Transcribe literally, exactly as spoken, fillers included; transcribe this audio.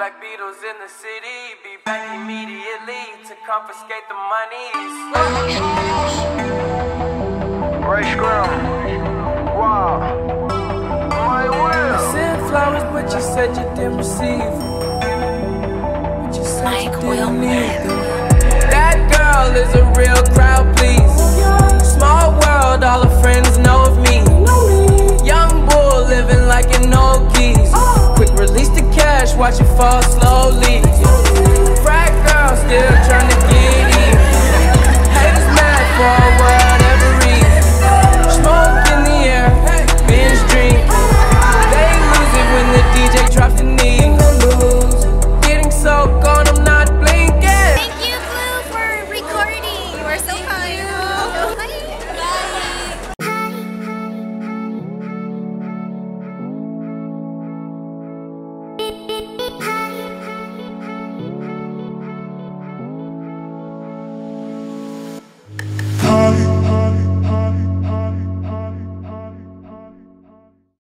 like Beatles in the city. Be back immediately to confiscate the monies. Ray Scrum. Wow. My will. I sent flowers, but you said you didn't receive them. But you said you didn't need them. That girl is a real crowd, please. Small world, all her friends know of me. Young bull living like an old geese. Quick release the cash, watch it fall slow.